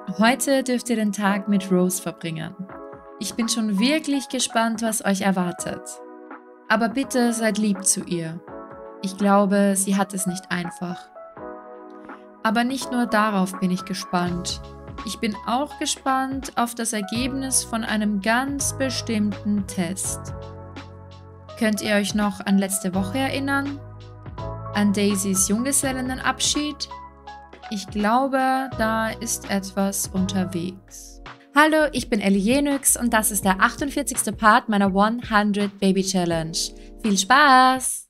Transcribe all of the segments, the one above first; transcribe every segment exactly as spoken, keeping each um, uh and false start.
Heute dürft ihr den Tag mit Rose verbringen. Ich bin schon wirklich gespannt, was euch erwartet. Aber bitte seid lieb zu ihr. Ich glaube, sie hat es nicht einfach. Aber nicht nur darauf bin ich gespannt. Ich bin auch gespannt auf das Ergebnis von einem ganz bestimmten Test. Könnt ihr euch noch an letzte Woche erinnern? An Daisys Junggesellinnenabschied? Ich glaube, da ist etwas unterwegs. Hallo, ich bin Ellie Jenix und das ist der achtundvierzigste Part meiner hundert Baby Challenge. Viel Spaß!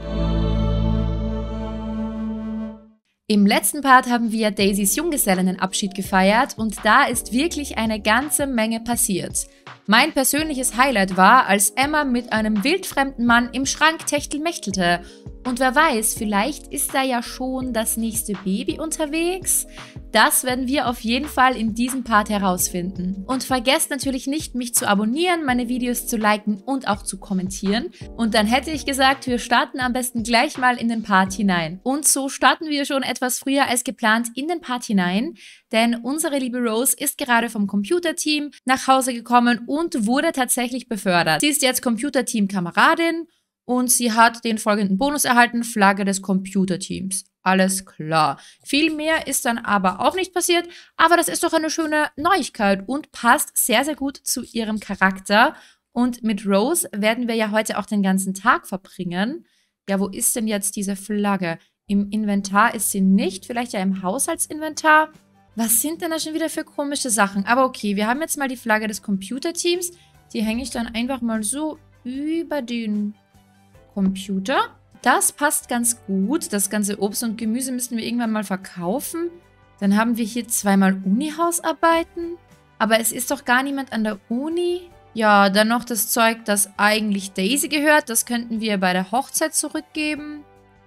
Im letzten Part haben wir Daisys Junggesellinnenabschied gefeiert und da ist wirklich eine ganze Menge passiert. Mein persönliches Highlight war, als Emma mit einem wildfremden Mann im Schrank techtelmechtelte. Und wer weiß, vielleicht ist da ja schon das nächste Baby unterwegs? Das werden wir auf jeden Fall in diesem Part herausfinden. Und vergesst natürlich nicht, mich zu abonnieren, meine Videos zu liken und auch zu kommentieren. Und dann hätte ich gesagt, wir starten am besten gleich mal in den Part hinein. Und so starten wir schon etwas früher als geplant in den Part hinein, denn unsere liebe Rose ist gerade vom Computerteam nach Hause gekommen und wurde tatsächlich befördert. Sie ist jetzt Computerteam-Kameradin und sie hat den folgenden Bonus erhalten, Flagge des Computerteams. Alles klar. Viel mehr ist dann aber auch nicht passiert, aber das ist doch eine schöne Neuigkeit und passt sehr, sehr gut zu ihrem Charakter. Und mit Rose werden wir ja heute auch den ganzen Tag verbringen. Ja, wo ist denn jetzt diese Flagge? Im Inventar ist sie nicht, vielleicht ja im Haushaltsinventar. Was sind denn da schon wieder für komische Sachen? Aber okay, wir haben jetzt mal die Flagge des Computerteams. Die hänge ich dann einfach mal so über den Computer. Das passt ganz gut. Das ganze Obst und Gemüse müssen wir irgendwann mal verkaufen. Dann haben wir hier zweimal Uni-Hausarbeiten. Aber es ist doch gar niemand an der Uni. Ja, dann noch das Zeug, das eigentlich Daisy gehört. Das könnten wir bei der Hochzeit zurückgeben.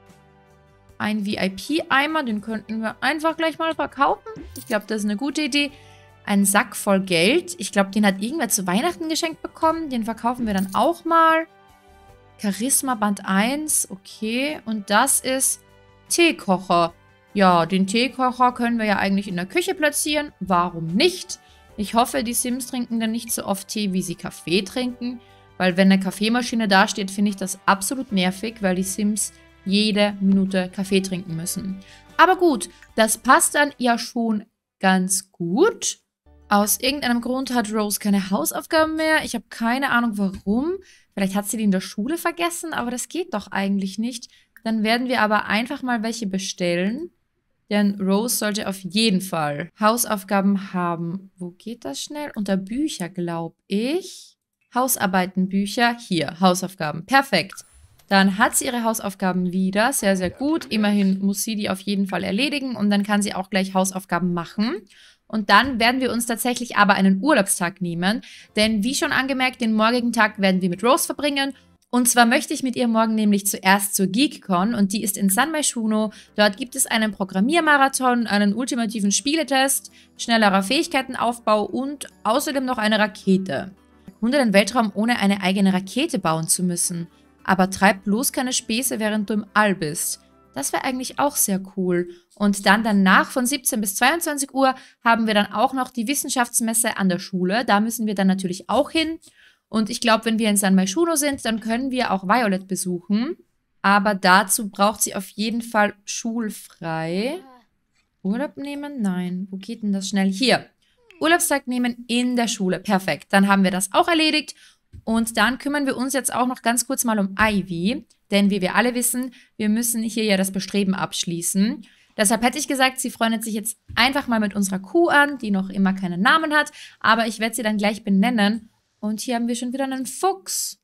Ein V I P-Eimer, den könnten wir einfach gleich mal verkaufen. Ich glaube, das ist eine gute Idee. Ein Sack voll Geld. Ich glaube, den hat irgendwer zu Weihnachten geschenkt bekommen. Den verkaufen wir dann auch mal. Charisma Band eins, okay. Und das ist Teekocher. Ja, den Teekocher können wir ja eigentlich in der Küche platzieren. Warum nicht? Ich hoffe, die Sims trinken dann nicht so oft Tee, wie sie Kaffee trinken. Weil wenn eine Kaffeemaschine dasteht, finde ich das absolut nervig, weil die Sims jede Minute Kaffee trinken müssen. Aber gut, das passt dann ja schon ganz gut. Aus irgendeinem Grund hat Rose keine Hausaufgaben mehr. Ich habe keine Ahnung, warum. Vielleicht hat sie die in der Schule vergessen, aber das geht doch eigentlich nicht. Dann werden wir aber einfach mal welche bestellen. Denn Rose sollte auf jeden Fall Hausaufgaben haben. Wo geht das schnell? Unter Bücher, glaube ich. Hausarbeitenbücher. Hier, Hausaufgaben. Perfekt. Dann hat sie ihre Hausaufgaben wieder. Sehr, sehr gut. Immerhin muss sie die auf jeden Fall erledigen. Und dann kann sie auch gleich Hausaufgaben machen. Und dann werden wir uns tatsächlich aber einen Urlaubstag nehmen. Denn wie schon angemerkt, den morgigen Tag werden wir mit Rose verbringen. Und zwar möchte ich mit ihr morgen nämlich zuerst zur GeekCon. Und die ist in San Myshuno. Dort gibt es einen Programmiermarathon, einen ultimativen Spieletest, schnellerer Fähigkeitenaufbau und außerdem noch eine Rakete. Hunde den Weltraum ohne eine eigene Rakete bauen zu müssen. Aber treib bloß keine Späße, während du im All bist. Das wäre eigentlich auch sehr cool. Und dann danach von siebzehn bis zweiundzwanzig Uhr haben wir dann auch noch die Wissenschaftsmesse an der Schule. Da müssen wir dann natürlich auch hin. Und ich glaube, wenn wir in San Myshuno sind, dann können wir auch Violet besuchen. Aber dazu braucht sie auf jeden Fall schulfrei. Urlaub nehmen? Nein. Wo geht denn das schnell? Hier. Urlaubstag nehmen in der Schule. Perfekt. Dann haben wir das auch erledigt. Und dann kümmern wir uns jetzt auch noch ganz kurz mal um Ivy. Denn wie wir alle wissen, wir müssen hier ja das Bestreben abschließen. Deshalb hätte ich gesagt, sie freundet sich jetzt einfach mal mit unserer Kuh an, die noch immer keinen Namen hat. Aber ich werde sie dann gleich benennen. Und hier haben wir schon wieder einen Fuchs.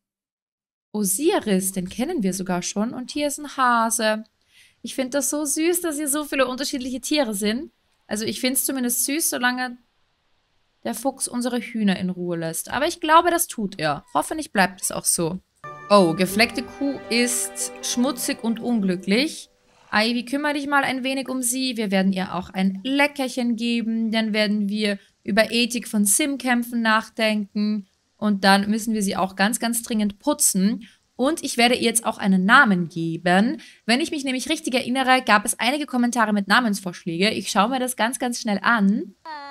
Osiris, den kennen wir sogar schon. Und hier ist ein Hase. Ich finde das so süß, dass hier so viele unterschiedliche Tiere sind. Also ich finde es zumindest süß, solange der Fuchs unsere Hühner in Ruhe lässt. Aber ich glaube, das tut er. Hoffentlich bleibt es auch so. Oh, gefleckte Kuh ist schmutzig und unglücklich. Ivy, kümmere dich mal ein wenig um sie. Wir werden ihr auch ein Leckerchen geben. Dann werden wir über Ethik von Sim-Kämpfen nachdenken. Und dann müssen wir sie auch ganz, ganz dringend putzen. Und ich werde ihr jetzt auch einen Namen geben. Wenn ich mich nämlich richtig erinnere, gab es einige Kommentare mit Namensvorschlägen. Ich schaue mir das ganz, ganz schnell an.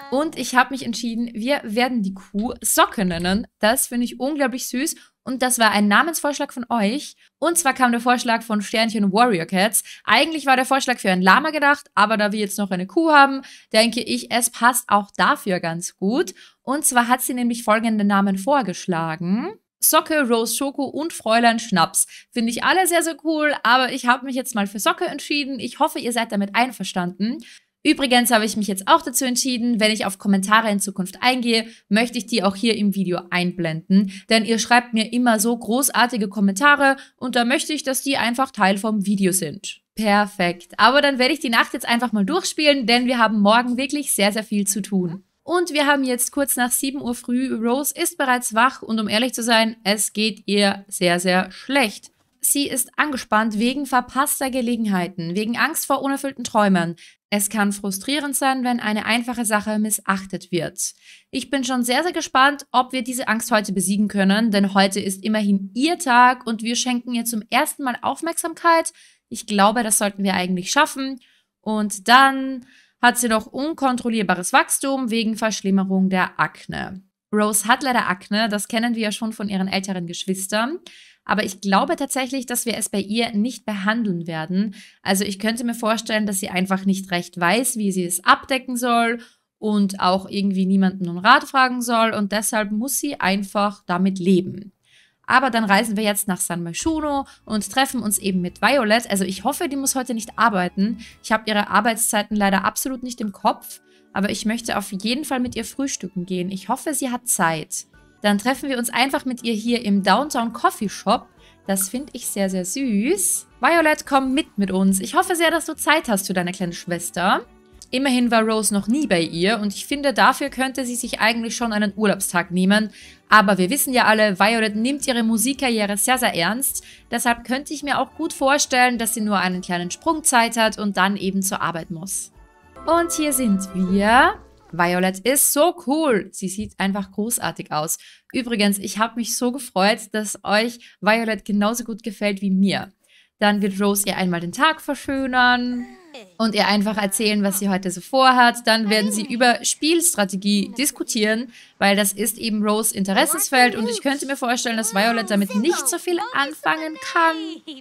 Und ich habe mich entschieden, wir werden die Kuh Socke nennen. Das finde ich unglaublich süß. Und das war ein Namensvorschlag von euch. Und zwar kam der Vorschlag von Sternchen Warrior Cats. Eigentlich war der Vorschlag für ein Lama gedacht, aber da wir jetzt noch eine Kuh haben, denke ich, es passt auch dafür ganz gut. Und zwar hat sie nämlich folgende Namen vorgeschlagen. Socke, Rose Schoko und Fräulein Schnaps. Finde ich alle sehr, sehr cool, aber ich habe mich jetzt mal für Socke entschieden. Ich hoffe, ihr seid damit einverstanden. Übrigens habe ich mich jetzt auch dazu entschieden, wenn ich auf Kommentare in Zukunft eingehe, möchte ich die auch hier im Video einblenden, denn ihr schreibt mir immer so großartige Kommentare und da möchte ich, dass die einfach Teil vom Video sind. Perfekt. Aber dann werde ich die Nacht jetzt einfach mal durchspielen, denn wir haben morgen wirklich sehr, sehr viel zu tun. Und wir haben jetzt kurz nach sieben Uhr früh, Rose ist bereits wach und um ehrlich zu sein, es geht ihr sehr, sehr schlecht. Sie ist angespannt wegen verpasster Gelegenheiten, wegen Angst vor unerfüllten Träumen. Es kann frustrierend sein, wenn eine einfache Sache missachtet wird. Ich bin schon sehr, sehr gespannt, ob wir diese Angst heute besiegen können, denn heute ist immerhin ihr Tag und wir schenken ihr zum ersten Mal Aufmerksamkeit. Ich glaube, das sollten wir eigentlich schaffen. Und dann hat sie noch unkontrollierbares Wachstum wegen Verschlimmerung der Akne. Rose hat leider Akne, das kennen wir ja schon von ihren älteren Geschwistern. Aber ich glaube tatsächlich, dass wir es bei ihr nicht behandeln werden. Also ich könnte mir vorstellen, dass sie einfach nicht recht weiß, wie sie es abdecken soll und auch irgendwie niemanden um Rat fragen soll. Und deshalb muss sie einfach damit leben. Aber dann reisen wir jetzt nach San Myshuno und treffen uns eben mit Violet. Also ich hoffe, die muss heute nicht arbeiten. Ich habe ihre Arbeitszeiten leider absolut nicht im Kopf. Aber ich möchte auf jeden Fall mit ihr frühstücken gehen. Ich hoffe, sie hat Zeit. Dann treffen wir uns einfach mit ihr hier im Downtown Coffee Shop. Das finde ich sehr, sehr süß. Violet, komm mit mit uns. Ich hoffe sehr, dass du Zeit hast für deine kleine Schwester. Immerhin war Rose noch nie bei ihr und ich finde, dafür könnte sie sich eigentlich schon einen Urlaubstag nehmen. Aber wir wissen ja alle, Violet nimmt ihre Musikkarriere sehr, sehr ernst. Deshalb könnte ich mir auch gut vorstellen, dass sie nur einen kleinen Sprungzeit hat und dann eben zur Arbeit muss. Und hier sind wir. Violet ist so cool. Sie sieht einfach großartig aus. Übrigens, ich habe mich so gefreut, dass euch Violet genauso gut gefällt wie mir. Dann wird Rose ihr einmal den Tag verschönern und ihr einfach erzählen, was sie heute so vorhat. Dann werden sie über Spielstrategie diskutieren, weil das ist eben Rose Interessensfeld und ich könnte mir vorstellen, dass Violet damit nicht so viel anfangen kann.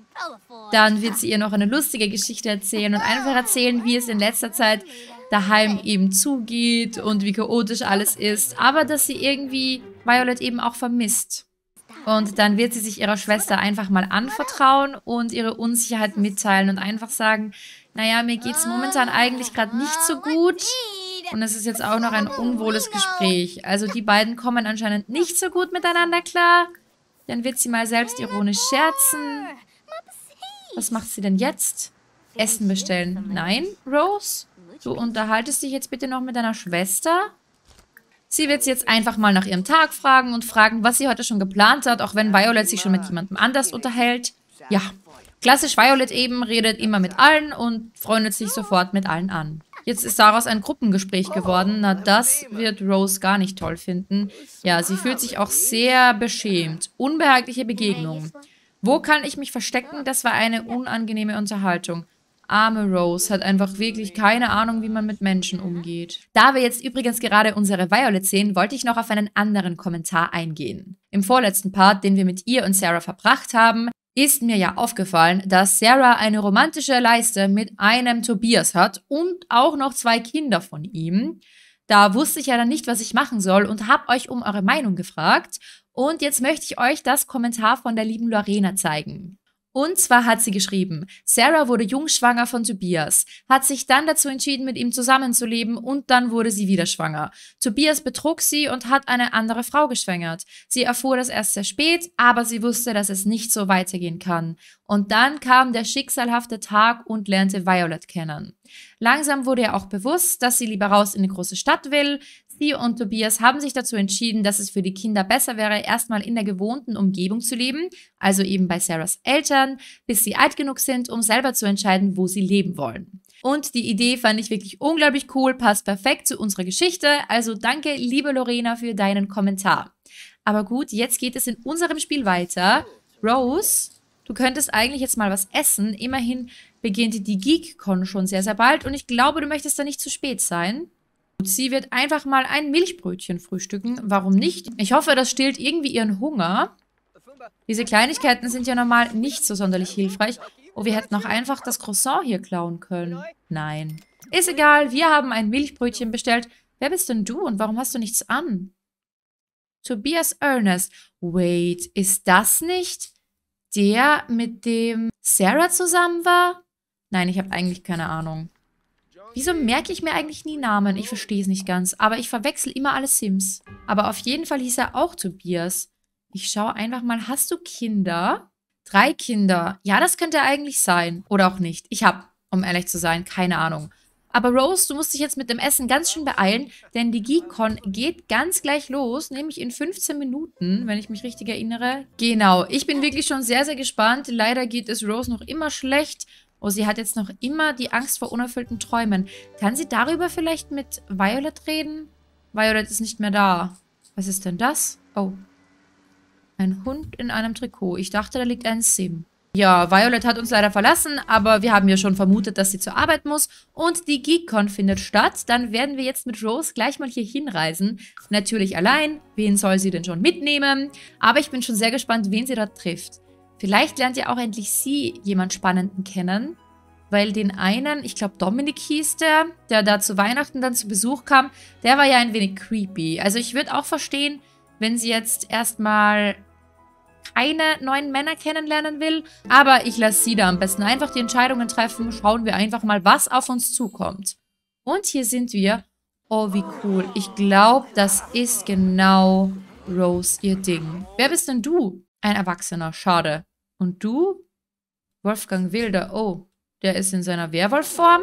Dann wird sie ihr noch eine lustige Geschichte erzählen und einfach erzählen, wie es in letzter Zeit daheim eben zugeht und wie chaotisch alles ist, aber dass sie irgendwie Violet eben auch vermisst. Und dann wird sie sich ihrer Schwester einfach mal anvertrauen und ihre Unsicherheit mitteilen und einfach sagen, naja, mir geht es momentan eigentlich gerade nicht so gut und es ist jetzt auch noch ein unwohles Gespräch. Also die beiden kommen anscheinend nicht so gut miteinander klar. Dann wird sie mal selbstironisch scherzen. Was macht sie denn jetzt? Essen bestellen. Nein, Rose? Du unterhaltest dich jetzt bitte noch mit deiner Schwester? Sie wird sie jetzt einfach mal nach ihrem Tag fragen und fragen, was sie heute schon geplant hat, auch wenn Violet sich schon mit jemandem anders unterhält. Ja, klassisch Violet eben, redet immer mit allen und freundet sich sofort mit allen an. Jetzt ist daraus ein Gruppengespräch geworden. Na, das wird Rose gar nicht toll finden. Ja, sie fühlt sich auch sehr beschämt. Unbehagliche Begegnung. Wo kann ich mich verstecken? Das war eine unangenehme Unterhaltung. Arme Rose hat einfach wirklich keine Ahnung, wie man mit Menschen umgeht. Da wir jetzt übrigens gerade unsere Violet sehen, wollte ich noch auf einen anderen Kommentar eingehen. Im vorletzten Part, den wir mit ihr und Sarah verbracht haben, ist mir ja aufgefallen, dass Sarah eine romantische Leiste mit einem Tobias hat und auch noch zwei Kinder von ihm. Da wusste ich ja dann nicht, was ich machen soll und habe euch um eure Meinung gefragt. Und jetzt möchte ich euch das Kommentar von der lieben Lorena zeigen. Und zwar hat sie geschrieben, Sarah wurde jungschwanger von Tobias, hat sich dann dazu entschieden, mit ihm zusammenzuleben und dann wurde sie wieder schwanger. Tobias betrug sie und hat eine andere Frau geschwängert. Sie erfuhr das erst sehr spät, aber sie wusste, dass es nicht so weitergehen kann. Und dann kam der schicksalhafte Tag und lernte Violet kennen. Langsam wurde ihr auch bewusst, dass sie lieber raus in eine große Stadt will. Sie und Tobias haben sich dazu entschieden, dass es für die Kinder besser wäre, erstmal in der gewohnten Umgebung zu leben, also eben bei Sarahs Eltern, bis sie alt genug sind, um selber zu entscheiden, wo sie leben wollen. Und die Idee fand ich wirklich unglaublich cool, passt perfekt zu unserer Geschichte, also danke, liebe Lorena, für deinen Kommentar. Aber gut, jetzt geht es in unserem Spiel weiter. Rose, du könntest eigentlich jetzt mal was essen, immerhin beginnt die GeekCon schon sehr, sehr bald und ich glaube, du möchtest da nicht zu spät sein. Sie wird einfach mal ein Milchbrötchen frühstücken. Warum nicht? Ich hoffe, das stillt irgendwie ihren Hunger. Diese Kleinigkeiten sind ja normal nicht so sonderlich hilfreich. Oh, wir hätten auch einfach das Croissant hier klauen können. Nein. Ist egal, wir haben ein Milchbrötchen bestellt. Wer bist denn du und warum hast du nichts an? Tobias Ernest. Wait, ist das nicht der, mit dem Sarah zusammen war? Nein, ich habe eigentlich keine Ahnung. Wieso merke ich mir eigentlich nie Namen? Ich verstehe es nicht ganz. Aber ich verwechsel immer alle Sims. Aber auf jeden Fall hieß er auch Tobias. Ich schaue einfach mal, hast du Kinder? Drei Kinder. Ja, das könnte eigentlich sein. Oder auch nicht. Ich habe, um ehrlich zu sein, keine Ahnung. Aber Rose, du musst dich jetzt mit dem Essen ganz schön beeilen, denn die GeekCon geht ganz gleich los, nämlich in fünfzehn Minuten, wenn ich mich richtig erinnere. Genau, ich bin wirklich schon sehr, sehr gespannt. Leider geht es Rose noch immer schlecht. Oh, sie hat jetzt noch immer die Angst vor unerfüllten Träumen. Kann sie darüber vielleicht mit Violet reden? Violet ist nicht mehr da. Was ist denn das? Oh. Ein Hund in einem Trikot. Ich dachte, da liegt ein Sim. Ja, Violet hat uns leider verlassen, aber wir haben ja schon vermutet, dass sie zur Arbeit muss. Und die GeekCon findet statt. Dann werden wir jetzt mit Rose gleich mal hier hinreisen. Natürlich allein. Wen soll sie denn schon mitnehmen? Aber ich bin schon sehr gespannt, wen sie dort trifft. Vielleicht lernt ja auch endlich sie jemand Spannenden kennen. Weil den einen, ich glaube Dominik hieß der, der da zu Weihnachten dann zu Besuch kam, der war ja ein wenig creepy. Also ich würde auch verstehen, wenn sie jetzt erstmal keine neuen Männer kennenlernen will. Aber ich lasse sie da am besten einfach die Entscheidungen treffen. Schauen wir einfach mal, was auf uns zukommt. Und hier sind wir. Oh, wie cool. Ich glaube, das ist genau Rose ihr Ding. Wer bist denn du? Ein Erwachsener. Schade. Und du? Wolfgang Wilder. Oh, der ist in seiner Werwolfform.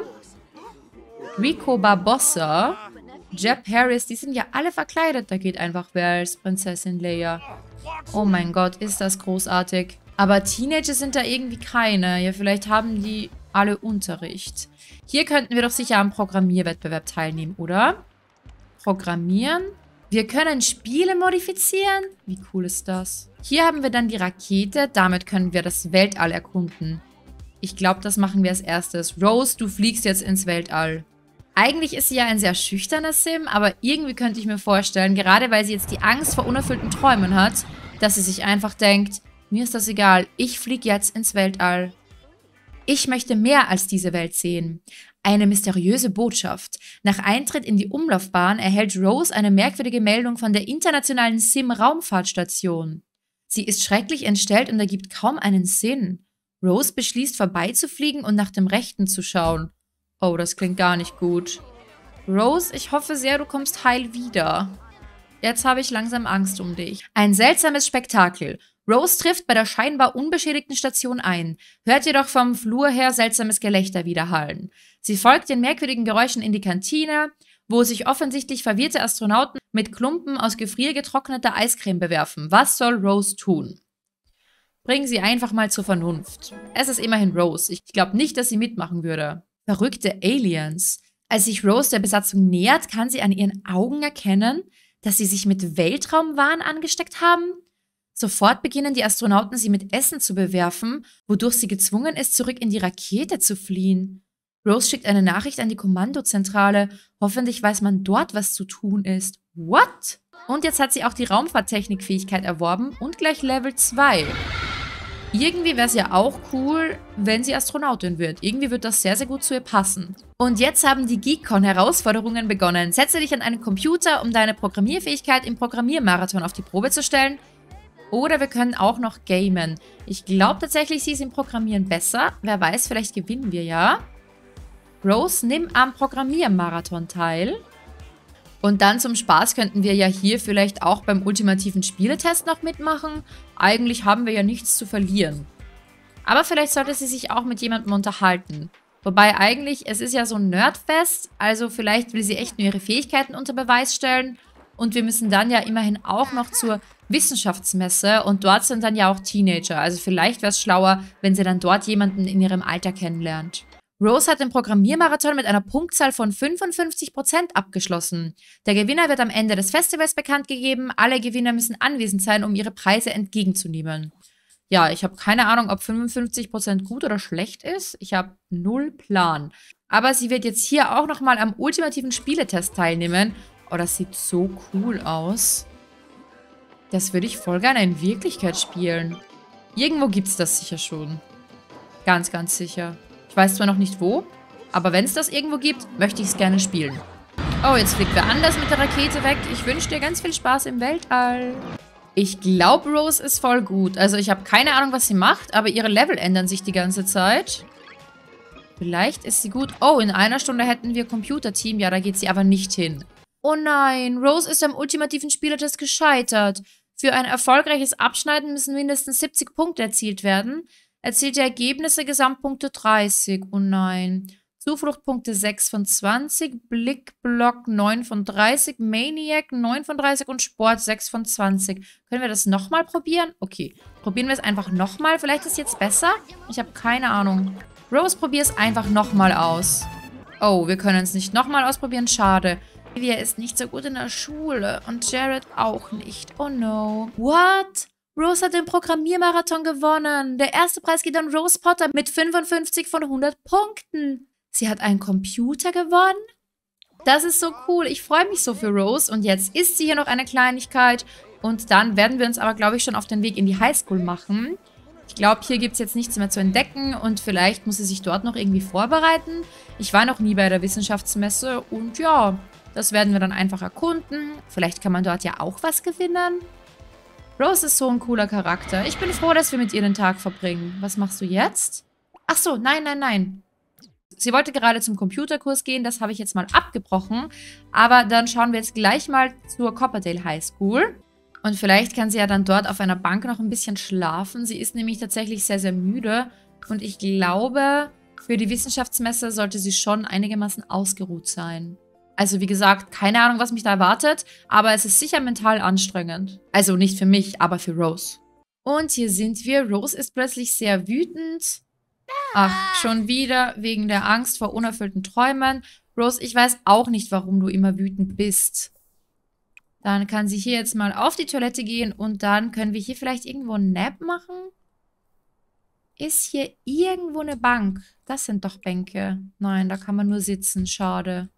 Rico Barbossa. Jeb Harris. Die sind ja alle verkleidet. Da geht einfach wer als Prinzessin Leia. Oh mein Gott, ist das großartig. Aber Teenager sind da irgendwie keine. Ja, vielleicht haben die alle Unterricht. Hier könnten wir doch sicher am Programmierwettbewerb teilnehmen, oder? Programmieren. Wir können Spiele modifizieren. Wie cool ist das? Hier haben wir dann die Rakete. Damit können wir das Weltall erkunden. Ich glaube, das machen wir als erstes. Rose, du fliegst jetzt ins Weltall. Eigentlich ist sie ja ein sehr schüchterner Sim, aber irgendwie könnte ich mir vorstellen, gerade weil sie jetzt die Angst vor unerfüllten Träumen hat, dass sie sich einfach denkt, mir ist das egal, ich fliege jetzt ins Weltall. Ich möchte mehr als diese Welt sehen. Eine mysteriöse Botschaft. Nach Eintritt in die Umlaufbahn erhält Rose eine merkwürdige Meldung von der internationalen Sim-Raumfahrtstation. Sie ist schrecklich entstellt und ergibt kaum einen Sinn. Rose beschließt, vorbeizufliegen und nach dem Rechten zu schauen. Oh, das klingt gar nicht gut. Rose, ich hoffe sehr, du kommst heil wieder. Jetzt habe ich langsam Angst um dich. Ein seltsames Spektakel. Rose trifft bei der scheinbar unbeschädigten Station ein, hört jedoch vom Flur her seltsames Gelächter widerhallen. Sie folgt den merkwürdigen Geräuschen in die Kantine, wo sich offensichtlich verwirrte Astronauten mit Klumpen aus gefriergetrockneter Eiscreme bewerfen. Was soll Rose tun? Bringen sie einfach mal zur Vernunft. Es ist immerhin Rose. Ich glaube nicht, dass sie mitmachen würde. Verrückte Aliens. Als sich Rose der Besatzung nähert, kann sie an ihren Augen erkennen, dass sie sich mit Weltraumwahn angesteckt haben. Sofort beginnen die Astronauten, sie mit Essen zu bewerfen, wodurch sie gezwungen ist, zurück in die Rakete zu fliehen. Rose schickt eine Nachricht an die Kommandozentrale. Hoffentlich weiß man dort, was zu tun ist. What? Und jetzt hat sie auch die Raumfahrttechnikfähigkeit erworben und gleich Level zwei. Irgendwie wäre es ja auch cool, wenn sie Astronautin wird. Irgendwie wird das sehr, sehr gut zu ihr passen. Und jetzt haben die GeekCon-Herausforderungen begonnen. Setze dich an einen Computer, um deine Programmierfähigkeit im Programmiermarathon auf die Probe zu stellen. Oder wir können auch noch gamen. Ich glaube tatsächlich, sie ist im Programmieren besser. Wer weiß, vielleicht gewinnen wir ja. Rose, nimm am Programmiermarathon teil. Und dann zum Spaß könnten wir ja hier vielleicht auch beim ultimativen Spieletest noch mitmachen. Eigentlich haben wir ja nichts zu verlieren. Aber vielleicht sollte sie sich auch mit jemandem unterhalten. Wobei eigentlich, es ist ja so ein Nerdfest, also vielleicht will sie echt nur ihre Fähigkeiten unter Beweis stellen. Und wir müssen dann ja immerhin auch noch zur Wissenschaftsmesse und dort sind dann ja auch Teenager. Also vielleicht wäre es schlauer, wenn sie dann dort jemanden in ihrem Alter kennenlernt. Rose hat den Programmiermarathon mit einer Punktzahl von fünfundfünfzig Prozent abgeschlossen. Der Gewinner wird am Ende des Festivals bekannt gegeben. Alle Gewinner müssen anwesend sein, um ihre Preise entgegenzunehmen. Ja, ich habe keine Ahnung, ob fünfundfünfzig Prozent gut oder schlecht ist. Ich habe null Plan. Aber sie wird jetzt hier auch nochmal am ultimativen Spieletest teilnehmen. Oh, das sieht so cool aus. Das würde ich voll gerne in Wirklichkeit spielen. Irgendwo gibt es das sicher schon. Ganz, ganz sicher. Ich weiß zwar noch nicht wo, aber wenn es das irgendwo gibt, möchte ich es gerne spielen. Oh, jetzt fliegt wer anders mit der Rakete weg. Ich wünsche dir ganz viel Spaß im Weltall. Ich glaube, Rose ist voll gut. Also ich habe keine Ahnung, was sie macht, aber ihre Level ändern sich die ganze Zeit. Vielleicht ist sie gut. Oh, in einer Stunde hätten wir Computerteam. Ja, da geht sie aber nicht hin. Oh nein, Rose ist am ultimativen Spielertest gescheitert. Für ein erfolgreiches Abschneiden müssen mindestens siebzig Punkte erzielt werden. Erzielte Ergebnisse, Gesamtpunkte dreißig. Oh nein. Zufluchtpunkte sechs von zwanzig, Blickblock neun von dreißig, Maniac neun von dreißig und Sport sechs von zwanzig. Können wir das nochmal probieren? Okay, probieren wir es einfach nochmal. Vielleicht ist es jetzt besser? Ich habe keine Ahnung. Rose, probier es einfach nochmal aus. Oh, wir können es nicht nochmal ausprobieren. Schade. Olivia ist nicht so gut in der Schule und Jared auch nicht. Oh no. What? Rose hat den Programmiermarathon gewonnen. Der erste Preis geht an Rose Potter mit fünfundfünfzig von hundert Punkten. Sie hat einen Computer gewonnen? Das ist so cool. Ich freue mich so für Rose. Und jetzt isst sie hier noch eine Kleinigkeit. Und dann werden wir uns aber, glaube ich, schon auf den Weg in die Highschool machen. Ich glaube, hier gibt es jetzt nichts mehr zu entdecken. Und vielleicht muss sie sich dort noch irgendwie vorbereiten. Ich war noch nie bei der Wissenschaftsmesse. Und ja, das werden wir dann einfach erkunden. Vielleicht kann man dort ja auch was gewinnen. Rose ist so ein cooler Charakter. Ich bin froh, dass wir mit ihr den Tag verbringen. Was machst du jetzt? Ach so, nein, nein, nein. Sie wollte gerade zum Computerkurs gehen, das habe ich jetzt mal abgebrochen. Aber dann schauen wir jetzt gleich mal zur Copperdale High School. Und vielleicht kann sie ja dann dort auf einer Bank noch ein bisschen schlafen. Sie ist nämlich tatsächlich sehr, sehr müde. Und ich glaube, für die Wissenschaftsmesse sollte sie schon einigermaßen ausgeruht sein. Also wie gesagt, keine Ahnung, was mich da erwartet. Aber es ist sicher mental anstrengend. Also nicht für mich, aber für Rose. Und hier sind wir. Rose ist plötzlich sehr wütend. Ach, schon wieder wegen der Angst vor unerfüllten Träumen. Rose, ich weiß auch nicht, warum du immer wütend bist. Dann kann sie hier jetzt mal auf die Toilette gehen und dann können wir hier vielleicht irgendwo einen Nap machen. Ist hier irgendwo eine Bank? Das sind doch Bänke. Nein, da kann man nur sitzen. Schade.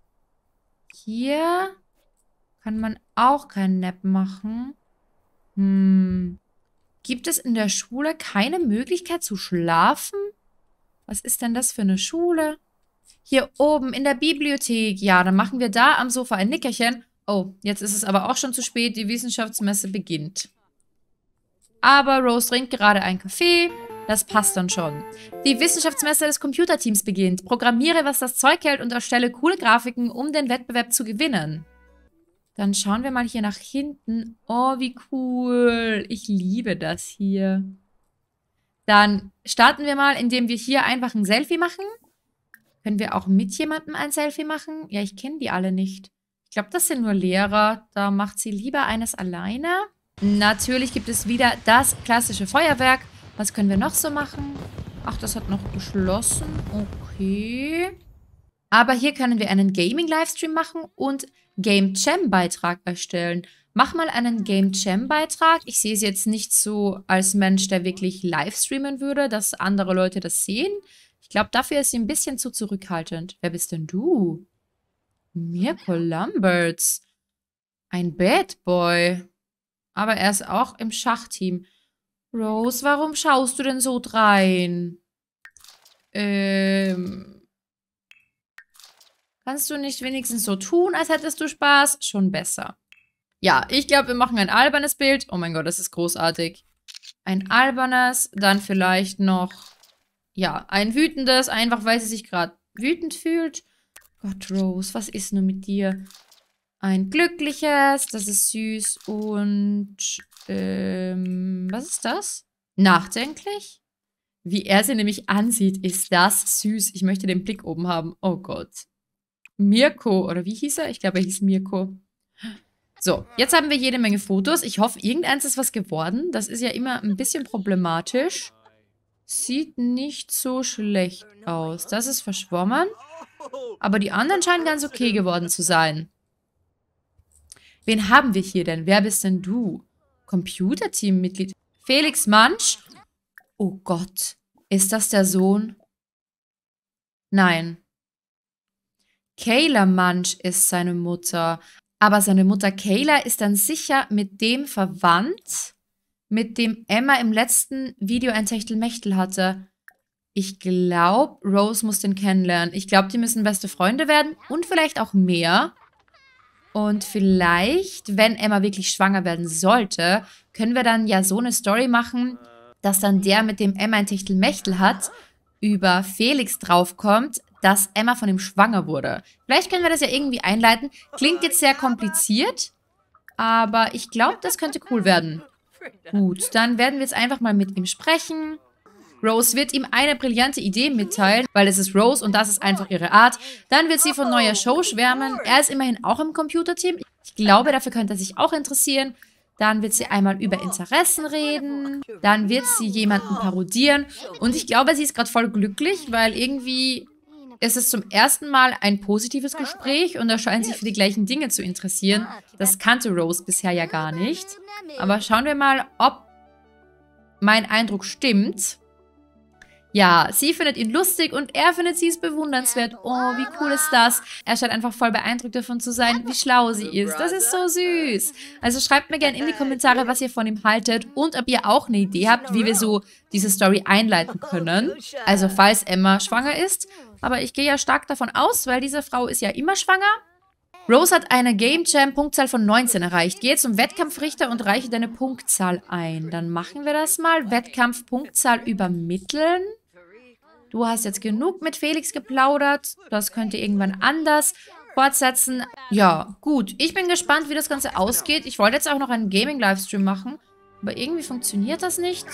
Hier kann man auch keinen Nap machen. Hm. Gibt es in der Schule keine Möglichkeit zu schlafen? Was ist denn das für eine Schule? Hier oben in der Bibliothek. Ja, dann machen wir da am Sofa ein Nickerchen. Oh, jetzt ist es aber auch schon zu spät. Die Wissenschaftsmesse beginnt. Aber Rose trinkt gerade einen Kaffee. Das passt dann schon. Die Wissenschaftsmesse des Computerteams beginnt. Programmiere, was das Zeug hält und erstelle coole Grafiken, um den Wettbewerb zu gewinnen. Dann schauen wir mal hier nach hinten. Oh, wie cool. Ich liebe das hier. Dann starten wir mal, indem wir hier einfach ein Selfie machen. Können wir auch mit jemandem ein Selfie machen? Ja, ich kenne die alle nicht. Ich glaube, das sind nur Lehrer. Da macht sie lieber eines alleine. Natürlich gibt es wieder das klassische Feuerwerk. Was können wir noch so machen? Ach, das hat noch geschlossen. Okay. Aber hier können wir einen Gaming-Livestream machen und Game Jam-Beitrag erstellen. Mach mal einen Game Jam-Beitrag. Ich sehe es jetzt nicht so als Mensch, der wirklich live streamen würde, dass andere Leute das sehen. Ich glaube, dafür ist sie ein bisschen zu zurückhaltend. Wer bist denn du? Mirko Lamberts. Ein Bad Boy. Aber er ist auch im Schachteam. Rose, warum schaust du denn so drein? Ähm... Kannst du nicht wenigstens so tun, als hättest du Spaß? Schon besser. Ja, ich glaube, wir machen ein albernes Bild. Oh mein Gott, das ist großartig. Ein albernes, dann vielleicht noch, ja, ein wütendes, einfach weil sie sich gerade wütend fühlt. Gott, Rose, was ist nur mit dir? Ein glückliches, das ist süß und, ähm, was ist das? Nachdenklich? Wie er sie nämlich ansieht, ist das süß. Ich möchte den Blick oben haben. Oh Gott. Mirko, oder wie hieß er? Ich glaube, er hieß Mirko. So, jetzt haben wir jede Menge Fotos. Ich hoffe, irgendeins ist was geworden. Das ist ja immer ein bisschen problematisch. Sieht nicht so schlecht aus. Das ist verschwommen. Aber die anderen scheinen ganz okay geworden zu sein. Wen haben wir hier denn? Wer bist denn du? Computerteam-Mitglied. Felix Mansch. Oh Gott. Ist das der Sohn? Nein. Kayla Munch ist seine Mutter. Aber seine Mutter Kayla ist dann sicher mit dem verwandt, mit dem Emma im letzten Video ein Techtelmechtel hatte. Ich glaube, Rose muss den kennenlernen. Ich glaube, die müssen beste Freunde werden und vielleicht auch mehr. Und vielleicht, wenn Emma wirklich schwanger werden sollte, können wir dann ja so eine Story machen, dass dann der, mit dem Emma ein Techtelmechtel hat, über Felix draufkommt, dass Emma von ihm schwanger wurde. Vielleicht können wir das ja irgendwie einleiten. Klingt jetzt sehr kompliziert, aber ich glaube, das könnte cool werden. Gut, dann werden wir jetzt einfach mal mit ihm sprechen. Rose wird ihm eine brillante Idee mitteilen, weil es ist Rose und das ist einfach ihre Art. Dann wird sie von neuer Show schwärmen. Er ist immerhin auch im Computerteam. Ich glaube, dafür könnte er sich auch interessieren. Dann wird sie einmal über Interessen reden. Dann wird sie jemanden parodieren. Und ich glaube, sie ist gerade voll glücklich, weil irgendwie ist es zum ersten Mal ein positives Gespräch und er scheint sich für die gleichen Dinge zu interessieren. Das kannte Rose bisher ja gar nicht. Aber schauen wir mal, ob mein Eindruck stimmt. Ja, sie findet ihn lustig und er findet sie es bewundernswert. Oh, wie cool ist das? Er scheint einfach voll beeindruckt davon zu sein, wie schlau sie ist. Das ist so süß. Also schreibt mir gerne in die Kommentare, was ihr von ihm haltet und ob ihr auch eine Idee habt, wie wir so diese Story einleiten können. Also falls Emma schwanger ist. Aber ich gehe ja stark davon aus, weil diese Frau ist ja immer schwanger. Rose hat eine Game Jam Punktzahl von neunzehn erreicht. Gehe zum Wettkampfrichter und reiche deine Punktzahl ein. Dann machen wir das mal. Wettkampf Punktzahl übermitteln. Du hast jetzt genug mit Felix geplaudert. Das könnt ihr irgendwann anders fortsetzen. Ja, gut. Ich bin gespannt, wie das Ganze ausgeht. Ich wollte jetzt auch noch einen Gaming-Livestream machen. Aber irgendwie funktioniert das nicht.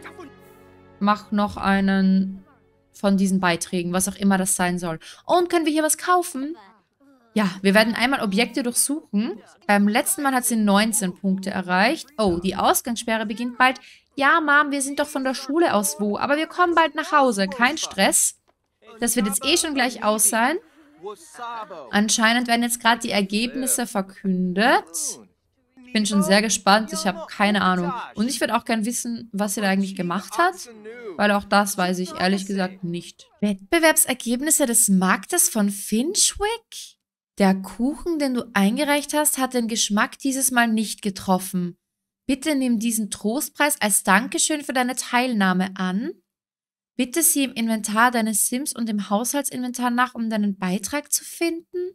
Mach noch einen von diesen Beiträgen, was auch immer das sein soll. Oh, und können wir hier was kaufen? Ja, wir werden einmal Objekte durchsuchen. Beim letzten Mal hat sie neunzehn Punkte erreicht. Oh, die Ausgangssperre beginnt bald. Ja, Mom, wir sind doch von der Schule aus wo, aber wir kommen bald nach Hause. Kein Stress. Das wird jetzt eh schon gleich aus sein. Anscheinend werden jetzt gerade die Ergebnisse verkündet. Ich bin schon sehr gespannt. Ich habe keine Ahnung. Und ich würde auch gerne wissen, was sie da eigentlich gemacht hat. Weil auch das weiß ich ehrlich gesagt nicht. Wettbewerbsergebnisse des Marktes von Finchwick? Der Kuchen, den du eingereicht hast, hat den Geschmack dieses Mal nicht getroffen. Bitte nimm diesen Trostpreis als Dankeschön für deine Teilnahme an. Bitte sieh im Inventar deines Sims und im Haushaltsinventar nach, um deinen Beitrag zu finden.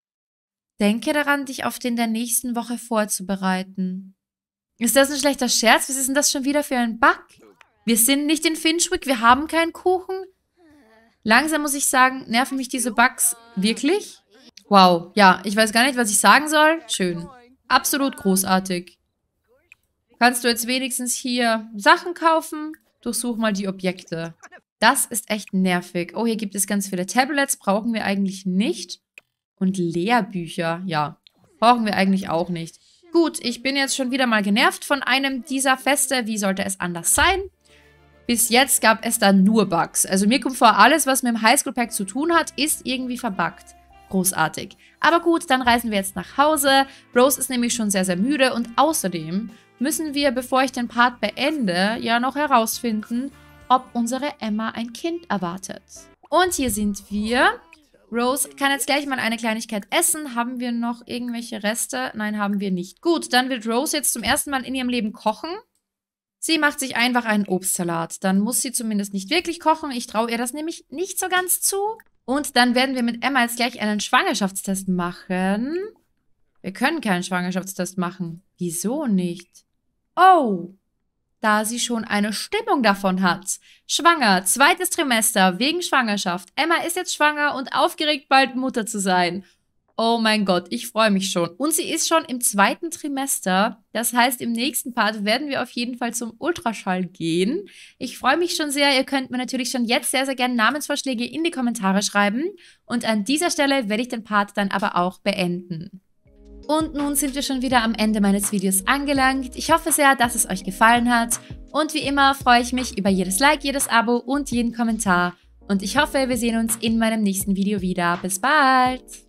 Denke daran, dich auf den der nächsten Woche vorzubereiten. Ist das ein schlechter Scherz? Was ist denn das schon wieder für ein Bug? Wir sind nicht in Finchwick, wir haben keinen Kuchen. Langsam muss ich sagen, nerven mich diese Bugs wirklich. Wow, ja, ich weiß gar nicht, was ich sagen soll. Schön. Absolut großartig. Kannst du jetzt wenigstens hier Sachen kaufen? Durchsuch mal die Objekte. Das ist echt nervig. Oh, hier gibt es ganz viele Tablets. Brauchen wir eigentlich nicht. Und Lehrbücher. Ja, brauchen wir eigentlich auch nicht. Gut, ich bin jetzt schon wieder mal genervt von einem dieser Feste. Wie sollte es anders sein? Bis jetzt gab es da nur Bugs. Also mir kommt vor, alles, was mit dem Highschool-Pack zu tun hat, ist irgendwie verbuggt. Großartig. Aber gut, dann reisen wir jetzt nach Hause. Rose ist nämlich schon sehr, sehr müde. Und außerdem müssen wir, bevor ich den Part beende, ja noch herausfinden, ob unsere Emma ein Kind erwartet. Und hier sind wir. Rose kann jetzt gleich mal eine Kleinigkeit essen. Haben wir noch irgendwelche Reste? Nein, haben wir nicht. Gut, dann wird Rose jetzt zum ersten Mal in ihrem Leben kochen. Sie macht sich einfach einen Obstsalat. Dann muss sie zumindest nicht wirklich kochen. Ich traue ihr das nämlich nicht so ganz zu. Und dann werden wir mit Emma jetzt gleich einen Schwangerschaftstest machen. Wir können keinen Schwangerschaftstest machen. Wieso nicht? Oh, da sie schon eine Stimmung davon hat. Schwanger, zweites Trimester, wegen Schwangerschaft. Emma ist jetzt schwanger und aufgeregt, bald Mutter zu sein. Oh mein Gott, ich freue mich schon. Und sie ist schon im zweiten Trimester. Das heißt, im nächsten Part werden wir auf jeden Fall zum Ultraschall gehen. Ich freue mich schon sehr. Ihr könnt mir natürlich schon jetzt sehr, sehr gerne Namensvorschläge in die Kommentare schreiben. Und an dieser Stelle werde ich den Part dann aber auch beenden. Und nun sind wir schon wieder am Ende meines Videos angelangt. Ich hoffe sehr, dass es euch gefallen hat. Und wie immer freue ich mich über jedes Like, jedes Abo und jeden Kommentar. Und ich hoffe, wir sehen uns in meinem nächsten Video wieder. Bis bald!